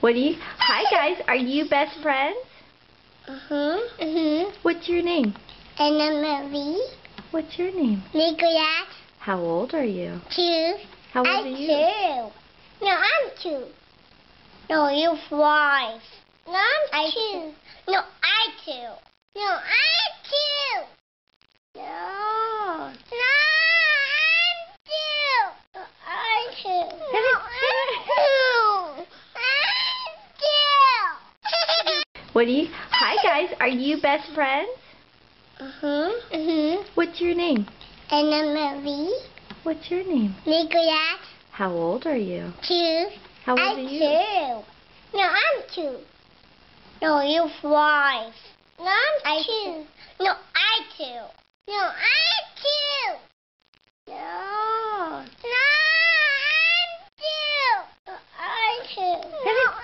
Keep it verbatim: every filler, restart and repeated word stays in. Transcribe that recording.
What do you? Hi guys, are you best friends? Mhm. Mhm. What's your name? Anna Marie. What's your name? Nicolette. How old are you? Two. How old I'm are you? two. No, I'm two. No, you five. No, I'm I two. No, I two. No, I two. No. No, I'm two. No, I two. No, I'm two. I'm two. What do you? Hi guys, are you best friends? Mhm. Mhm. What's your name? Anna Marie. What's your name? Nicolette. How old are you? Two. How old I'm are you? two. No, I'm two. No, you five. No, I'm I two. No, I two. No, I two. No. No, I'm two. No, I two. No,